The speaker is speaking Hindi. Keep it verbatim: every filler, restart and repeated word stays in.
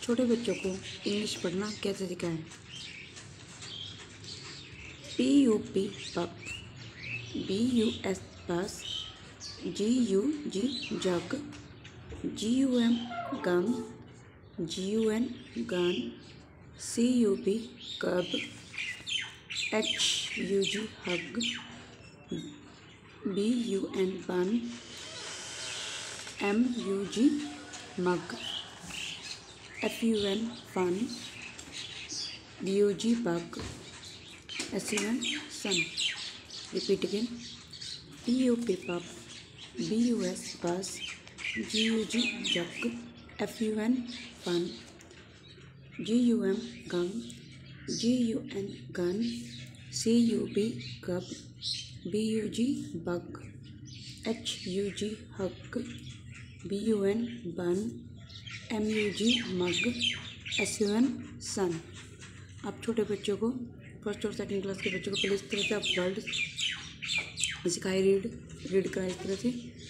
छोटे बच्चों को इंग्लिश पढ़ना कैसे सिखाएं। P U P pup, B U S bus, G U G jug, G U M gum, G U N gun, C U B cub, H U G hug, B U N bun, M U G mug, F U N fun, B U G bug, S U N sun. Repeat again. P U P pup, B U S bus, G U G jug, F U N fun, जी U M gum, G U N gun, C U B cub, B U G bug, H U G hug, B U N bun, M U G mug, S U N sun. आप छोटे बच्चों को, फर्स्ट और सेकंड क्लास के बच्चों को पहले इस तरह से आप वर्ड सिखाए, रीड रीड कराएं इस तरह से।